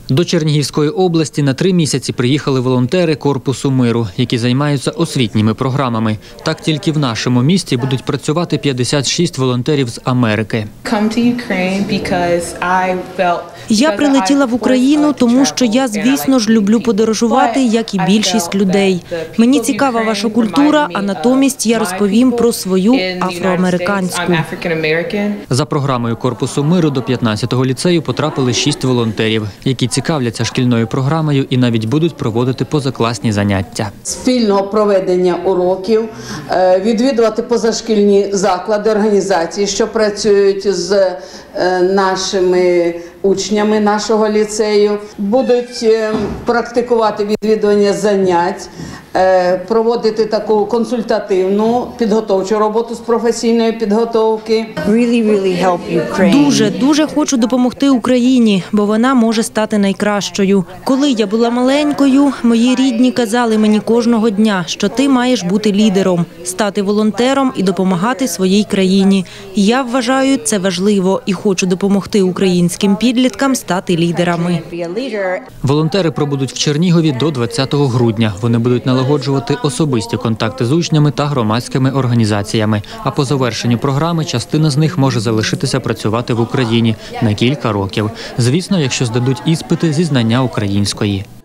До Чернігівської області на 3 місяці приїхали волонтери Корпусу миру, які займаються освітніми програмами. Так тільки в нашому місті будуть працювати 56 волонтерів з Америки. Я прилетіла в Україну, тому що я, звісно ж, люблю подорожувати, як і більшість людей. Мені цікава ваша культура, а натомість я розповім про свою афроамериканську. За програмою Корпусу миру до 15-го ліцею потрапили 6 волонтерів, які цікавляться шкільною програмою і навіть будуть проводити позакласні заняття. Спільного проведення уроків, відвідувати позашкільні заклади, організації, що працюють з нашими учнями нашого ліцею, будуть практикувати відвідування занять, проводити таку консультативну підготовчу роботу з професійної підготовки. Дуже хочу допомогти Україні, бо вона може стати найкращою. Коли я була маленькою, мої рідні казали мені кожного дня, що ти маєш бути лідером, стати волонтером і допомагати своїй країні. Я вважаю, це важливо і хочу допомогти українським підліткам стати лідерами. Волонтери пробудуть в Чернігові до 20 грудня. Вони будуть налагоджувати особисті контакти з учнями та громадськими організаціями. А по завершенню програми частина з них може залишитися працювати в Україні на кілька років. Звісно, якщо здадуть іспити зі знання української.